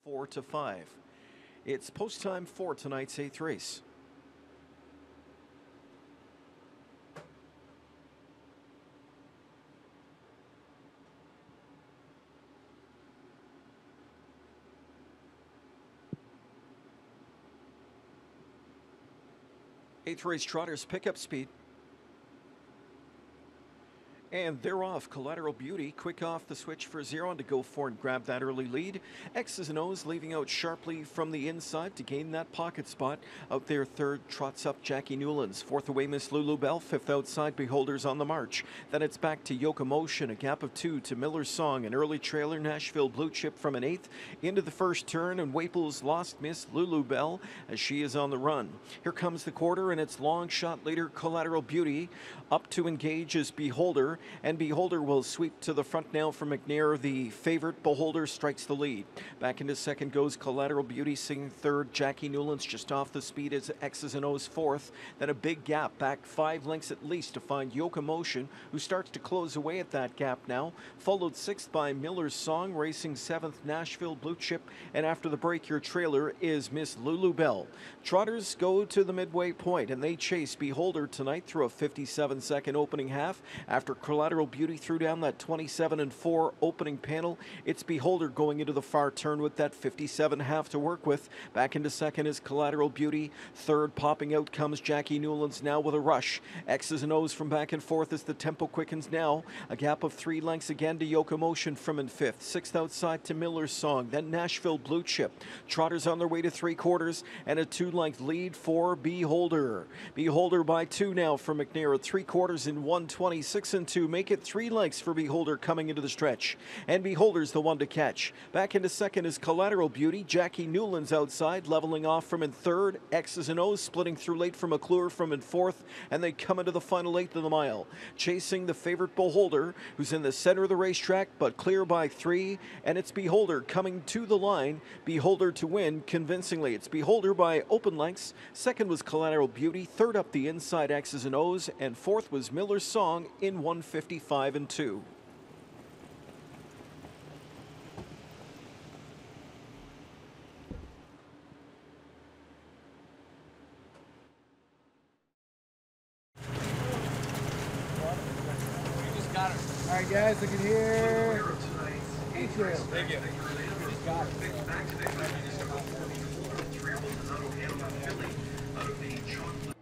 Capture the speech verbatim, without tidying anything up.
four to five. It's post time for tonight's eighth race. Eighth race trotters pick up speed. And they're off. Collateral Beauty, quick off the switch for zero and to go for and grab that early lead. X's and O's leaving out sharply from the inside to gain that pocket spot. Out there third trots up Jackie Newlands. Fourth away Miss Lulu Bell. Fifth outside Beholders on the march. Then it's back to Yoke Motion, a gap of two to Miller's Song. An early trailer, Nashville Blue Chip from an eighth into the first turn, and Waples lost Miss Lulu Bell as she is on the run. Here comes the quarter, and it's long shot leader Collateral Beauty up to engage as Beholder. And Beholder will sweep to the front now for McNair. The favorite Beholder strikes the lead. Back into second goes Collateral Beauty, singing third. Jackie Newlands just off the speed as X's and O's fourth. Then a big gap back five lengths at least to find Yoke Motion, who starts to close away at that gap now. Followed sixth by Miller's Song, racing seventh Nashville Blue Chip. And after the break, your trailer is Miss Lulu Bell. Trotters go to the midway point and they chase Beholder tonight through a fifty-seven second opening half. After Collateral Beauty threw down that twenty-seven and four opening panel, it's Beholder going into the far turn with that fifty-seven half to work with. Back into second is Collateral Beauty. Third popping out comes Jackie Newlands now with a rush. X's and O's from back and forth as the tempo quickens now. A gap of three lengths again to Yoke Motion from in fifth. Sixth outside to Miller's Song. Then Nashville Blue Chip. Trotters on their way to three quarters and a two-length lead for Beholder. Beholder by two now for McNair at three quarters in one twenty-six and two. Make it three lengths for Beholder coming into the stretch. And Beholder's the one to catch. Back into second is Collateral Beauty. Jackie Newlands outside, leveling off from in third. X's and O's splitting through late from McClure from in fourth. And they come into the final eighth of the mile. Chasing the favorite Beholder, who's in the center of the racetrack, but clear by three. And it's Beholder coming to the line. Beholder to win convincingly. It's Beholder by open lengths. Second was Collateral Beauty. Third up the inside X's and O's. And fourth was Miller's Song in one fifty-five and two. All right, guys, look at here. Thank you. Got it.